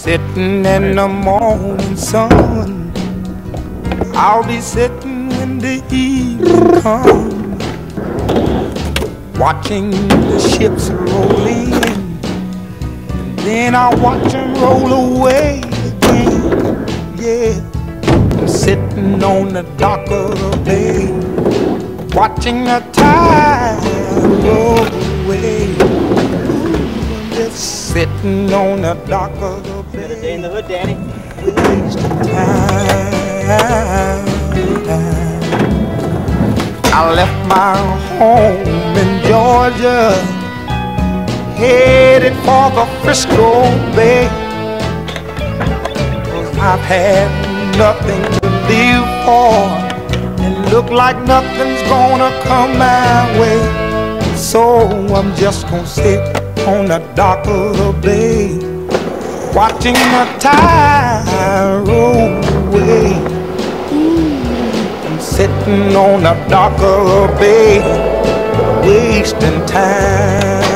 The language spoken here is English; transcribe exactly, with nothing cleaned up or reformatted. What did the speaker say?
sitting in the morning sun. I'll be sitting when the evening comes, watching the ships roll in, and then I'll watch them roll away again. Yeah, I'm sitting on the dock of the bay, watching the tide roll away. Just sitting on the dock of the bay. Another day in the hood, Daddy. Wasting time. I left my home in Georgia, headed for the Frisco Bay, 'cause I've had nothing to live for, and look like nothing's gonna come my way. So I'm just gonna sit on the dock of the bay, watching the tide roll away. Ooh, I'm sitting on the dock of the bay, wasting time.